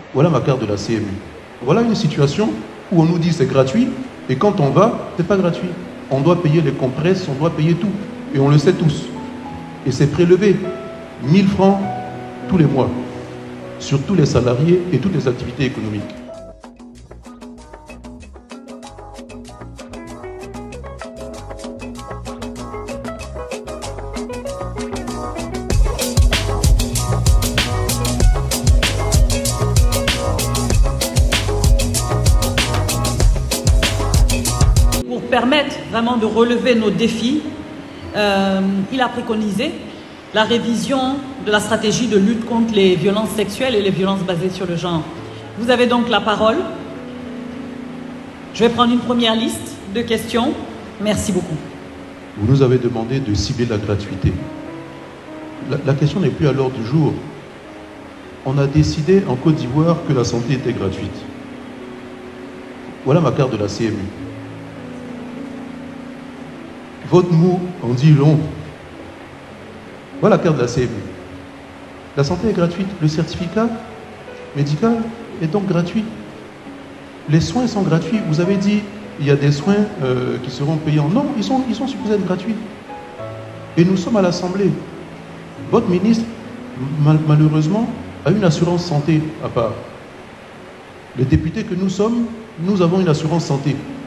Voilà ma carte de la CMU. Voilà une situation où on nous dit c'est gratuit, et quand on va, c'est pas gratuit. On doit payer les compresses, on doit payer tout. Et on le sait tous. Et c'est prélevé 1000 francs tous les mois sur tous les salariés et toutes les activités économiques. Pour permettre vraiment de relever nos défis, il a préconisé la révision de la stratégie de lutte contre les violences sexuelles et les violences basées sur le genre. Vous avez donc la parole. Je vais prendre une première liste de questions. Merci beaucoup. Vous nous avez demandé de cibler la gratuité. La question n'est plus à l'ordre du jour. On a décidé en Côte d'Ivoire que la santé était gratuite. Voilà ma carte de la CMU. Votre mot en dit long. Voilà la carte de la CMU. La santé est gratuite. Le certificat médical est donc gratuit. Les soins sont gratuits. Vous avez dit il y a des soins qui seront payants. Non, ils sont supposés être gratuits. Et nous sommes à l'Assemblée. Votre ministre, malheureusement, a une assurance santé à part. Les députés que nous sommes, nous avons une assurance santé.